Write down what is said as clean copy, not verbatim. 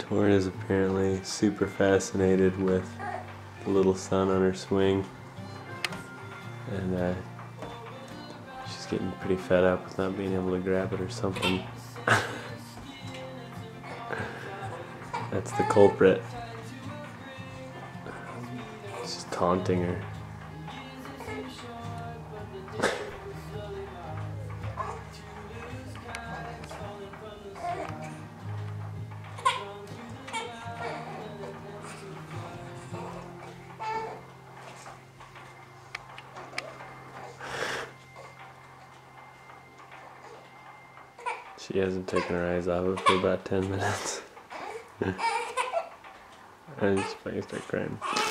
Torryn is apparently super fascinated with the little sun on her swing, and she's getting pretty fed up with not being able to grab it or something. That's the culprit. It's just taunting her. She hasn't taken her eyes off it for about 10 minutes. I just fucking start crying.